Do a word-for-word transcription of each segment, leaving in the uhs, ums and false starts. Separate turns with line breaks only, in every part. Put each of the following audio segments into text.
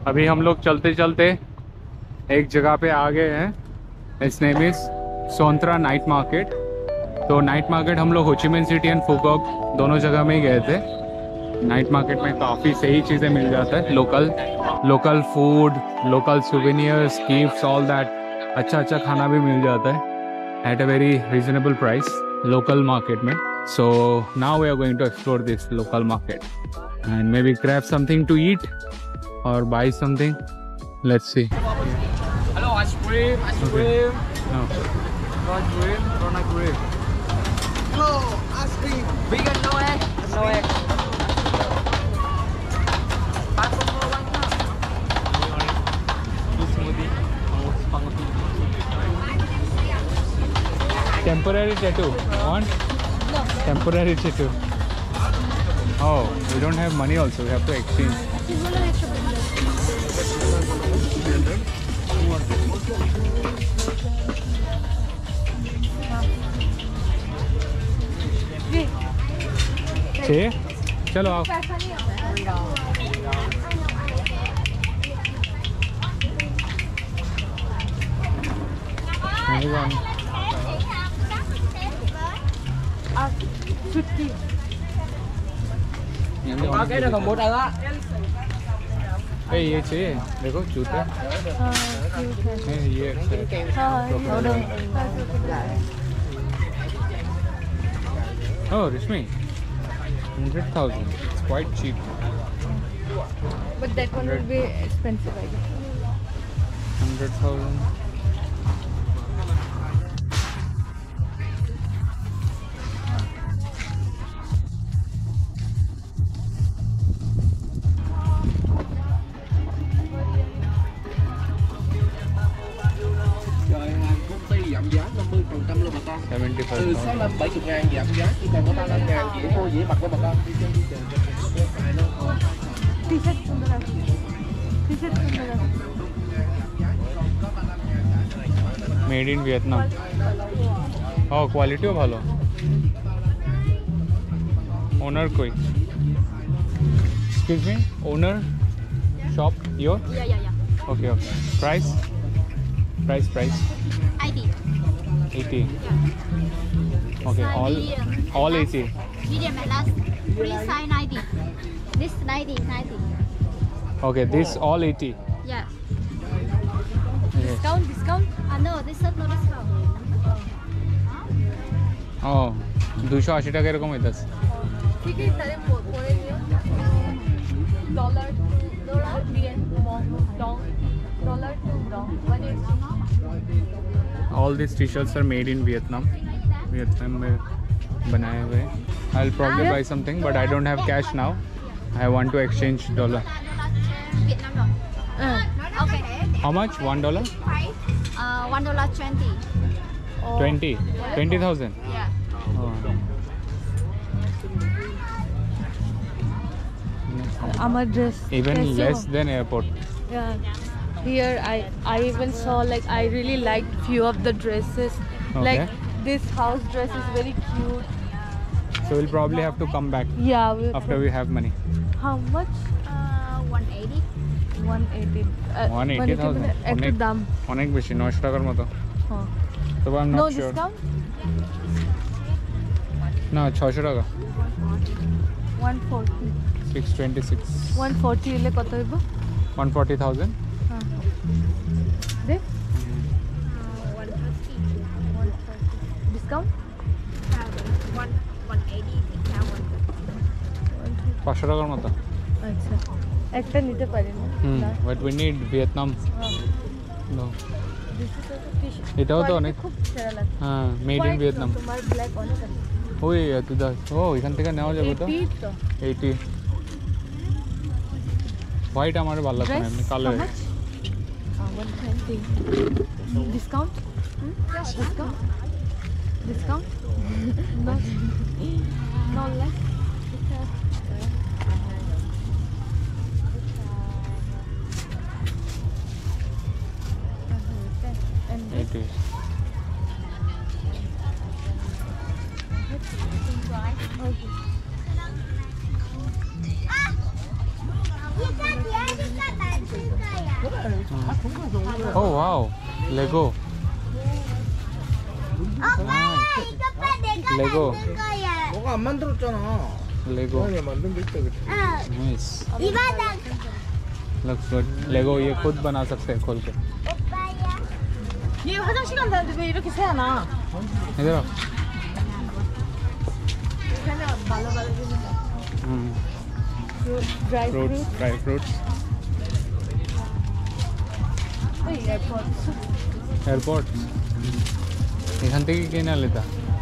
अभी हम लोग चलते चलते एक जगह पे आ गए हैं। It's name is Son Tra night market. तो नाइट मार्केट हम लोग होचिमिन सिटी एंड फुकॉक दोनों जगह में ही गए थे। नाइट मार्केट में काफ़ी सही चीज़ें मिल जाता है, local local food, local souvenirs, gifts, all that. अच्छा अच्छा खाना भी मिल जाता है at a very reasonable price local market में। So now we are going to explore this local market and maybe grab something to eat और buy something. Let's see.
Hello, ice cream, ice cream.
No.
Ice cream, donut cream.
Hello, ice cream.
Vegan, no egg. No egg. Five for four, one cup. This smoothie, oh, spaghetti.
Temporary tattoo. Want?
No.
Temporary tattoo. Oh, we don't have money also. We have to exchange.
This one extra
चाहिए? चलो आप।
पैसा नहीं आता fifty.
Có cái đó còn mua đâu á.
ए, ये चाहिए? देखो जूते।
हाँ ठीक है।
नहीं, ये अच्छा है।
हाँ
Oh, Rishmi, hundred thousand. It's quite cheap.
but that one will be expensive I guess.
Hundred thousand.
Rồi công ty giảm giá năm mươi phần trăm luôn bà con.
Seventy
Từ
five
sáu mươi lăm
thousand.
bảy mươi ngàn giảm giá chỉ còn có ba mươi lăm ngàn chỉ mua dễ mặc cho bà con.
T shirt सुंदर है, T shirt सुंदर है।
Made in Vietnam. Oh, quality ভালো। Owner कोई? Excuse me, owner shop your?
Yeah yeah yeah.
Okay, okay. Price? Price, price.
eighty.
eighty. Okay, all all eighty.
Medium and large. Free size ninety. This ninety, ninety.
Okay, this all eighty.
Yeah.
Yes.
Discount discount.
Uh, no, this is no discount.
Oh, দুশো আশি টাকা এরকম হইতাছে।
ঠিক আছে তাহলে পরে নিও। Dollar to dollar VN dong dollar to dong one eighty.
All these t-shirts are made in Vietnam. Vietnam में बनाए हुए। I'll probably buy something, but I don't have cash now. I want to exchange dollar.
Vietnam rồi. Okay.
How much? One dollar?
Uh, one dollar twenty.
Twenty. Twenty thousand.
Yeah.
Oh.
আমার dress
Even
कैसे
less
हो?
than airport.
Yeah. Here I I even saw like I really liked few of the dresses. Like
Okay.
this house dress is very cute.
So we'll probably have to come back
Yeah. We,
after we have money.
How much?
Uh, one eighty.
one eighty. Uh,
one eighty thousand.
একটু দাম।
অনেক বেশি, নয়শো টাকার মতো।
হ্যাঁ।
তবে I'm
No
not sure.
discount?
না, ছয়শো টাকা।
one forty.
six twenty-six.
one forty হলে কত হইব?
one forty thousand.
হ্যাঁ। দেখ
Uh, one thirty.
one forty. Discount?
Uh, one one eighty. Discount one thirty.
পাঁচশো টাকার মতো।
আচ্ছা একটা নিতে পারি না?
হুম,
না।
But we need Vietnam.
হ্যাঁ।
No.
This is also t-shirt.
এটাও তো
Quality
অনেক
খুব সেরা লাগছে।
হ্যাঁ, মেড ইন
White
ভিয়েতনাম।
তো, তোমার ব্ল্যাক অনেক আছে।
ওই তুদা ও এখান থেকে নেওয়া যাবে তো।
eighty তো।
eighty. হোয়াইট আমার ভালো লাগছে না,
Dress?
এমনি
How
কালো।
much? Uh, one twenty. Discount? Hmm? Discount? Discount? No. No less. And this?
eighty.
Okay.
Oh wow, Lego. Lego.
너가 안 만들었잖아.
Lego.
아니 만든 게 있다 그래.
Nice.
이 바닥.
Looks good. Lego ये खुद बना सकते हैं खोल के.
오빠야.
얘 화장실 간다는데 왜 이렇게 새하나?
इधर आओ.
그냥 말라말라
Hmm.
dry
Fruits,
fruit.
dry fruits.
এই এয়ারপড
Airport. এখান থেকে কিনে আনলিতা.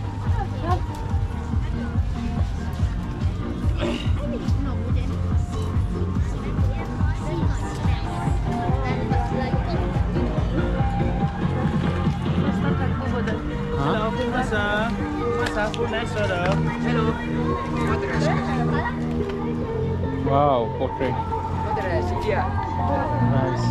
Hello, Kumasa. Kumasa, food nice order. Hello.
Wow, portrait. Nice.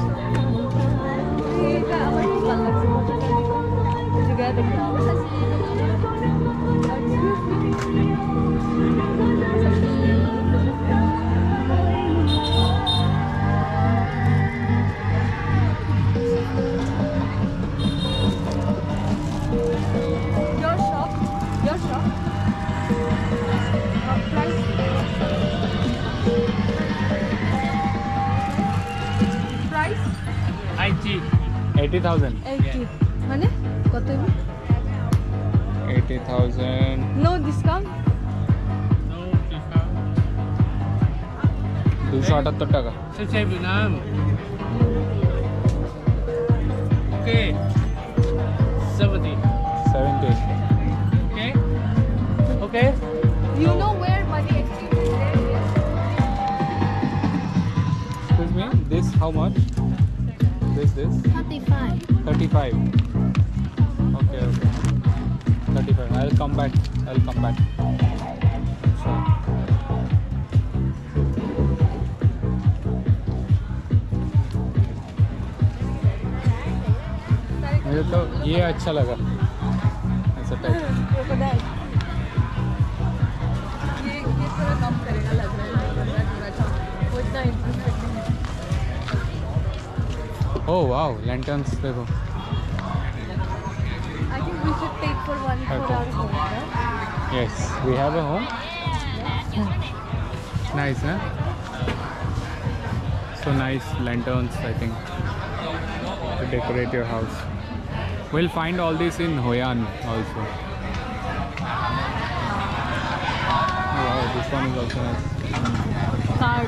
Your shop, your shop. Uh, price. Price
I G.
eighty thousand.
eighty. মানে কত?
eighty thousand.
No discount.
No discount.
দুশো আটাত্তর টাকা.
Xe xe Việt Nam. Okay. seventy.
seventy.
Okay. Okay.
You know where money exchange is there? Yes.
Excuse me, this how much? This, this?
thirty-five.
thirty-five. Okay, okay. thirty-five. I'll come back. I'll come back. Sure. मुझे तो ये अच्छा लगा ऐसा type.
Crocodile. ये ये थोड़ा कम करेगा लग रहा है थोड़ा थोड़ा था वो इतना इंटरेस्टिंग नहीं है.
Oh wow, lanterns देखो.
I think we should take for one for
Okay.
our home, right?
Yes, we have a home. Nice, huh? So nice lanterns, I think, to decorate your house. We'll find all this in Hoi An also. Oh, wow, this one is also nice.
Card.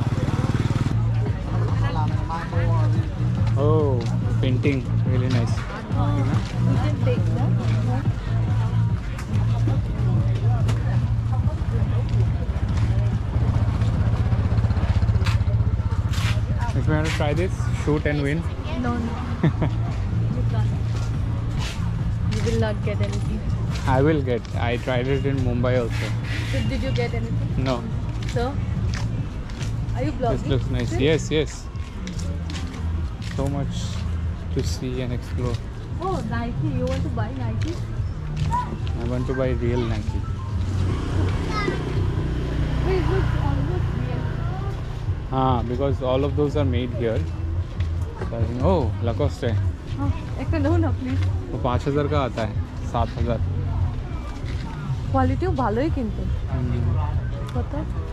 Oh, painting, really nice.
We can take that.
If you want to try this, shoot and win.
No, no. You can't. You will not get anything.
I will get. I tried it in Mumbai also.
So did you get anything?
No,
So, are you
this
vlogging?
looks nice.
still?
Yes, yes. So much to see and explore.
Oh, Nike. You want to buy Nike?
I want to buy real Nike.
Wait, it looks almost real.
Ah, because all of those are made here. So I think, oh, Lacoste.
Oh, एक no ना please.
वो पाँच हजार का आता है, सात हजार.
কোয়ালিটিও ভালোই কিন্তু কত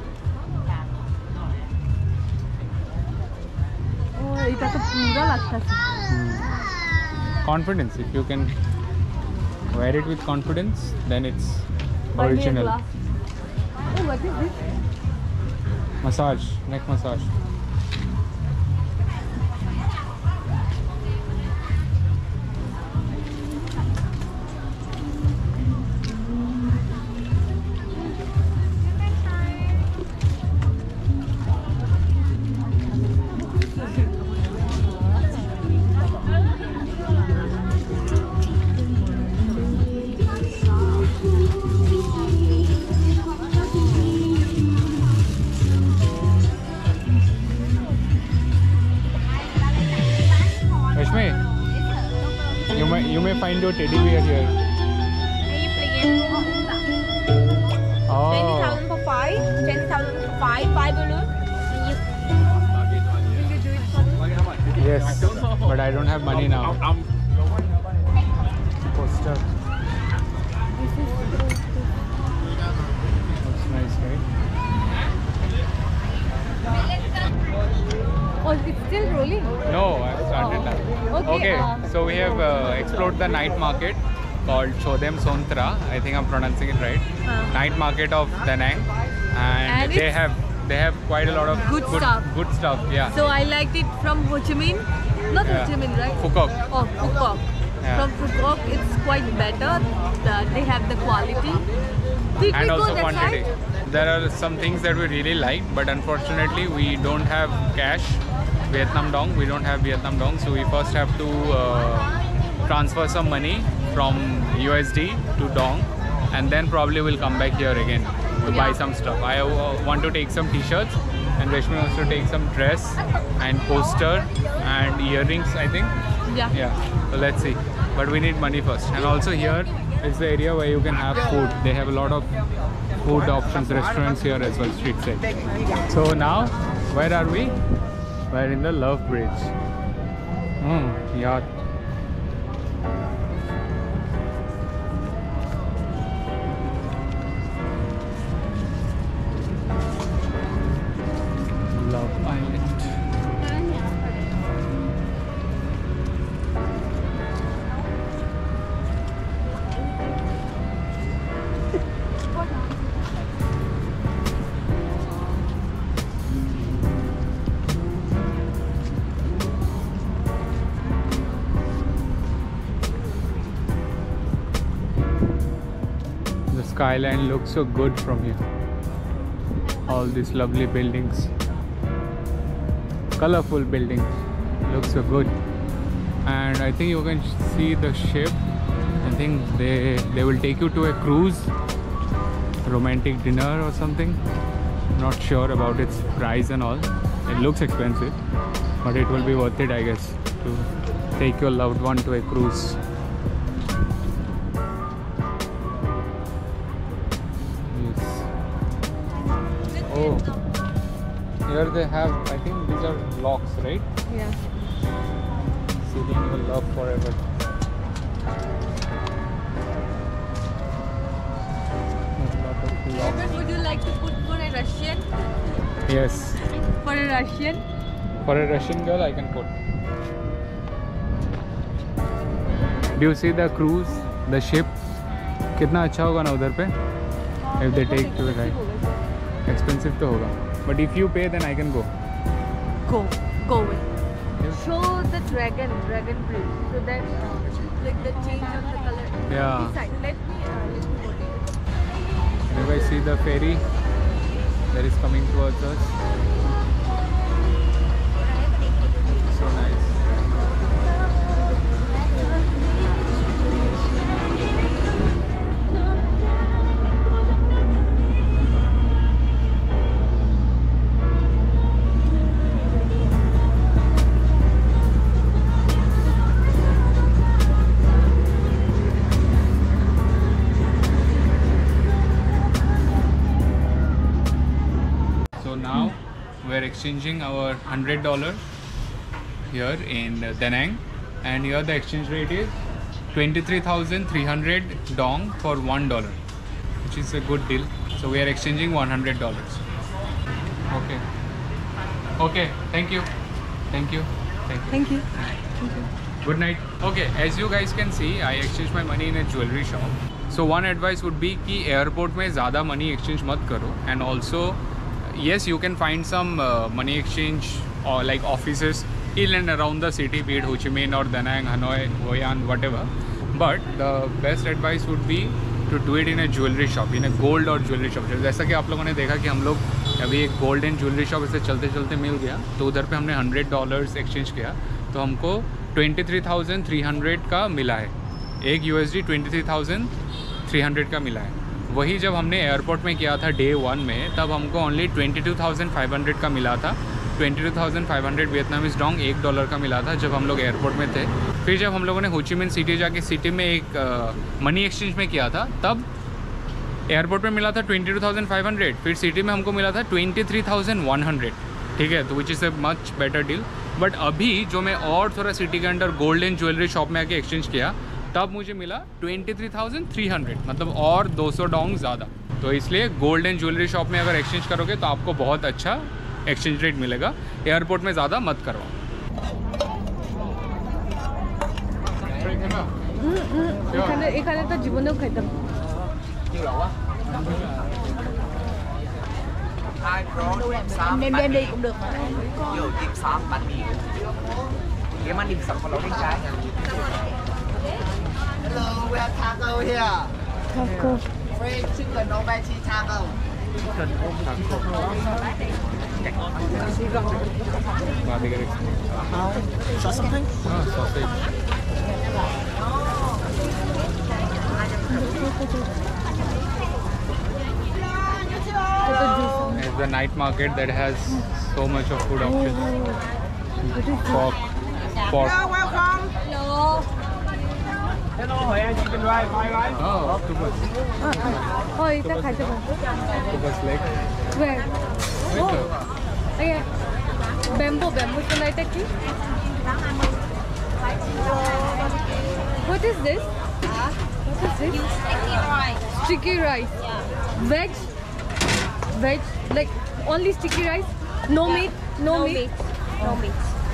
ও এটা তো পুরো লাগতাছে
Confidence. If you can wear it with confidence, then it's
Buy me a
original.
glass. Oh, what is this?
Massage, neck massage. Rashmi, you may you may find your teddy bear here. Oh,
twenty thousand for five, twenty thousand for five, five balloon.
yes. but I don't have money now. Poster. Looks nice, right?
Oh, it's still rolling.
No, I've started now.
Okay,
Okay,
uh,
so we have uh, explored the night market called Chodem Sontra. I think I'm pronouncing it right.
Uh.
Night market of Da Nang, and,
And
they
it's
have they have quite a lot of
good stuff.
Good stuff, yeah.
So I liked it from Ho Chi Minh. Not
Yeah.
Ho Chi Minh, right?
Phu Quoc.
Oh, Phu Quoc.
Yeah.
From Phu Quoc, it's quite better. The, they have the quality. Did we
And
go
also
that
quantity.
side?
There are some things that we really like, but unfortunately we don't have cash. Vietnam dong, we don't have Vietnam dong, so we first have to uh, transfer some money from U S D to dong, and then probably we'll come back here again to buy
Yeah.
some stuff. I uh, want to take some t-shirts, and Reshmi wants to take some dress and poster and earrings, I think.
Yeah.
Yeah, so let's see. But we need money first. And also here is the area where you can have food. They have a lot of food options, restaurants here as well, street side. So now, where are we? We're in the Love Bridge. Hmm, yacht. Love Island. The skyline looks so good from here. All these lovely buildings, colorful buildings, look so good. And I think you can see the ship. I think they they will take you to a cruise, romantic dinner or something. Not sure about its price and all. It looks expensive, but it will be worth it, I guess, to take your loved one to a cruise. Oh, here they have, I think these are locks, right?
Yeah.
Sealing your love forever. There's a lot of locks.
Robert, would you like to put for a Russian?
Yes,
For a Russian?
for a Russian girl I can put. Do you see the cruise, the ship? कितना अच्छा होगा ना उधर पे? If they take to the right. Expensive तो होगा. But if you pay, then I can go.
Go. Go away.
Yes.
Show the dragon, dragon bridge. So that, uh, like the change of the color.
Yeah.
This side. Let me, uh, let me go there.
If I see the ferry that is coming towards us. So nice. So now we're exchanging our one hundred dollars here in uh, Da Nang, and here the exchange rate is twenty-three thousand three hundred dong for one dollar, which is a good deal. So we are exchanging one hundred dollars. Okay. Okay. Thank you. Thank you. Thank you.
Thank you.
Good night. Okay, as you guys can see, I exchanged my money in a jewelry shop. So one advice would be कि airport में ज़्यादा money exchange मत करो. And also, yes, you can find some uh, money exchange or like offices in and around the city, be it Ho Chi Minh or Da Nang, Hanoi, Hoi An, whatever. But the best advice would be to do it in a jewelry shop, in a gold or jewelry shop. जैसा कि आप लोगों ने देखा कि हम लोग अभी एक गोल्ड एंड ज्वेलरी शॉप ऐसे चलते चलते मिल गया, तो उधर पे हमने हंड्रेड डॉलर्स एक्सचेंज किया, तो हमको twenty three thousand three hundred का मिला है. एक U S D twenty three thousand three hundred का मिला है. वही जब हमने एयरपोर्ट में किया था डे वन में, तब हमको only twenty two thousand five hundred का मिला था. Twenty two thousand five hundred Vietnamese dong एक डॉलर का मिला था जब हम लोग एयरपोर्ट में थे. फिर जब हम लोगों ने हो ची मिन सिटी जाके सिटी में एक मनी एक्सचेंज में किया था, तब एयरपोर्ट में मिला था twenty two thousand five hundred, फिर सिटी में हमको मिला था twenty three thousand one hundred. ठीक है, तो which is a much better deal. But अभी जो मैं और थोड़ा सिटी के अंदर गोल्डन ज्वेलरी शॉप में आके एक्सचेंज किया तब मुझे मिला twenty three thousand three hundred, मतलब और दो सौ डोंग ज़्यादा। तो इसलिए गोल्डन ज्वेलरी शॉप में अगर एक्सचेंज करोगे तो आपको बहुत अच्छा एक्सचेंज रेट मिलेगा। एयरपोर्ट में ज़्यादा मत करवाओ।
এখানে এখানে তো জীবনেও খাইতাম।
Đem đem đi cũng được mà.
Ví dụ dim sum, bánh mì. Kiếm ăn dim sum còn lẩu đánh trái nha. Hello, we have taco here.
타코.
Fried chicken no veggie taco.
Sausage something?
हाँ, sausage. It's the night market that has so much of food options. Pork, pork.
Hello, Huệ, chicken rice, fried rice.
Oh, octopus.
어 이따 가져가.
Octopus leg.
왜?
Wait,
어.
sir.
예. 뱀보 뱀보 tonight aquí. What is this? What is this?
Sticky rice.
Sticky rice. Veg. Veg. Like only sticky rice. No meat. No,
No
meat.
meat. No meat.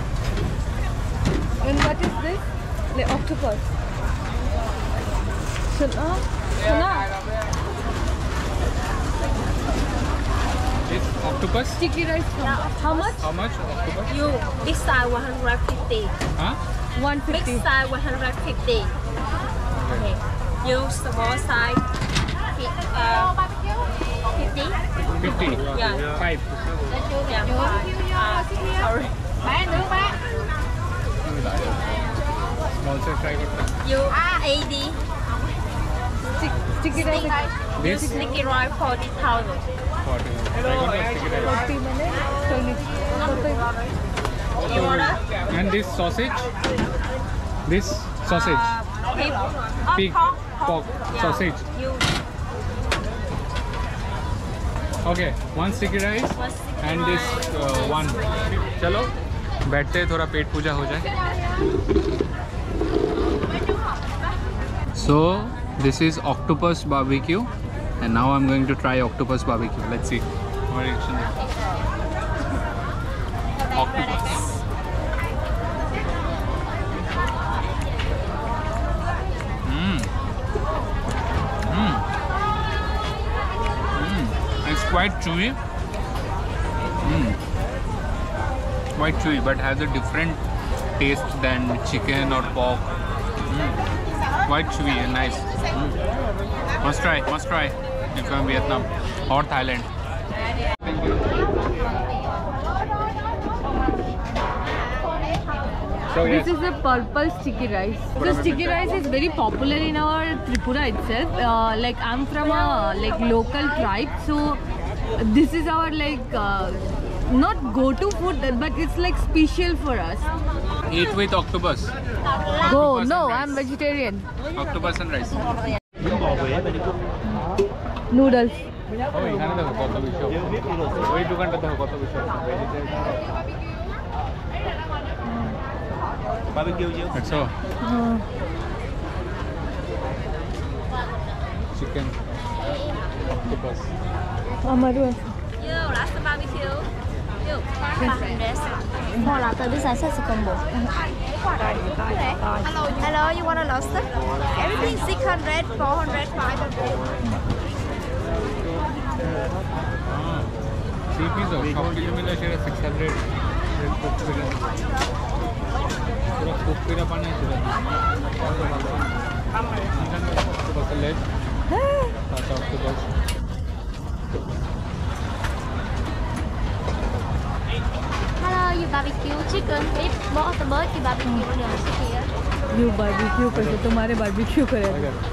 And what is this? Like octopus. Chana. Chana.
This octopus.
Sticky rice. How much?
How much octopus?
You big size one hundred fifty.
Huh?
one
Big
fifty.
size one hundred fifty. Okay. You small size. Uh, fifty.
Fifty.
Yeah.
Five.
Yeah. Uh, sorry.
Small size try करते हैं.
You eighty.
Stick- Sticky rice.
This
Sticky rice forty thousand.
forty. Try करते हैं sticky rice.
forty মানে চল্লিশ
You order?
And this sausage. This sausage.
Uh, pig. Uh,
Pig.
pork.
Pork.
Yeah.
Sausage.
You
Okay. One sticky rice.
one sticky
And this
rice.
uh, one. चलो बैठते हैं, थोड़ा पेट पूजा हो जाए. So this is octopus barbecue, and now I'm going to try octopus barbecue. Let's see. What reaction? Octopus. Mmm. Mmm. Mmm. It's quite chewy. Mmm. Quite chewy, but has a different taste than chicken or pork. Mm. Quite chewy and nice. Mm. Must try, must try if you're in Vietnam or Thailand. So yes,
This is a purple sticky rice. So sticky rice is very popular in our Tripura itself. Uh, like I'm from a like local tribe, so this is our like uh, not go-to food, but it's like special for us.
eat with octopus.
Go.
Octopus
No,
and
I'm
rice.
vegetarian.
Octopus and rice.
Noodles.
Oh, এখানে দেখো কত বিষয়। ওই দোকানটা দেখো কত বিষয়।
Barbecue you.
That's all.
Uh,
Chicken. Octopus.
Amaru.
You like the barbecue? You hundred.
More like this is a combo.
Hello, hello. You want a lobster? Everything six hundred, four hundred, five hundred.
Three piece of সব কিছু মিলে সেটা six hundred cook করে পুরো cook করে বানিয়েছিল octopus leg তারপর octopus
Hello, you barbecue chicken with more of the bird, you barbecue on your here.
You barbecue करते तुम्हारे barbecue करे.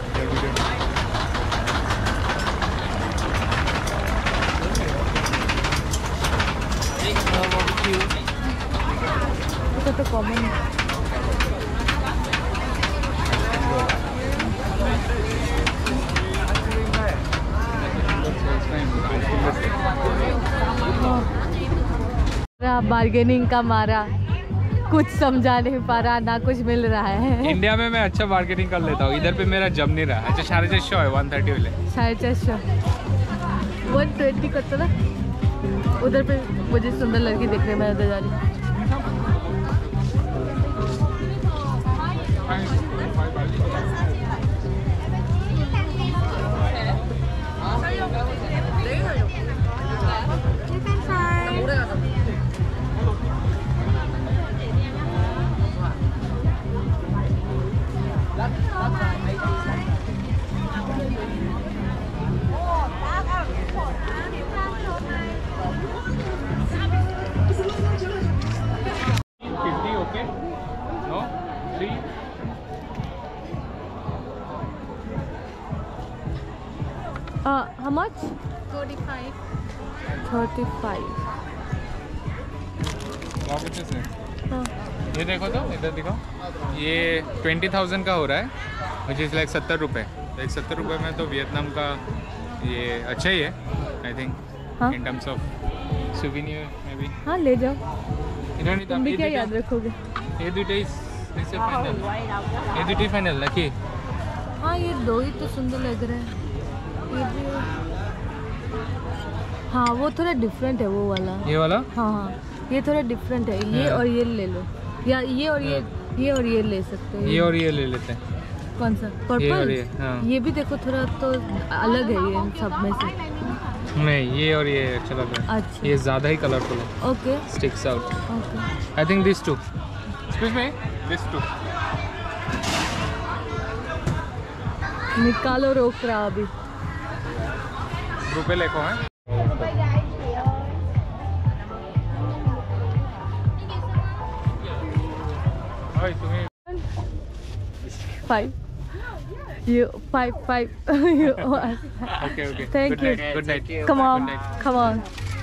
এটা তো common. बार्गेनिंग का मारा कुछ समझा नहीं पा रहा, ना कुछ मिल रहा है।
इंडिया में मैं अच्छा मार्केटिंग कर लेता हूँ, इधर पे मेरा जम नहीं रहा। अच्छा साढ़े चार सौ है, वन थर्टी वाले
साढ़े चार सौ वन ट्वेंटी करता ना। उधर पे मुझे सुंदर लड़की दिख रही है, मैं उधर जा रही हूँ। Uh, how much?
forty-five.
thirty-five. हाँ।
ये देखो तो इधर दिखाओ, ये ट्वेंटी थाउजेंड का हो रहा है, विच इज़ लाइक सत्तर रुपये। लाइक सत्तर रुपये में तो वियतनाम का ये अच्छा ही है I think, in terms of souvenir में भी।
हाँ ले जाओ,
इधर नहीं
तुम भी क्या याद रखोगे?
ये दुटे इससे फाइनल, ये दुटे फाइनल रखिए।
हाँ ये दो ही तो सुंदर लग रहा है, ये भी। हाँ वो थोड़ा डिफरेंट है वो वाला।
ये वाला?
हाँ हाँ ये थोड़ा डिफरेंट है, ये और ये ले लो, या ये और ये ये और ये ले सकते हो।
ये और ये ले लेते हैं।
कौन सा? पर्पल?
ये और ये, हाँ।
ये भी देखो थोड़ा तो अलग है ये इन सब में से।
नहीं ये और ये अच्छा लग रहा है।
अच्छा
ये ज़्यादा ही कलरफुल है।
Okay
sticks out.
Okay
I think this too, excuse me, this too.
निकालो, रोक रहा अभी।
रुपए लेको हैं।
Five. You five five. You.
Okay okay.
Thank
Good
you.
night. Good night.
Come on,
Good night.
come on.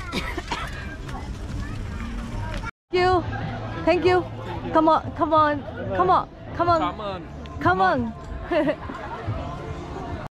Thank you, thank you. Come on, come on, come on, come on,
Come on.
come on.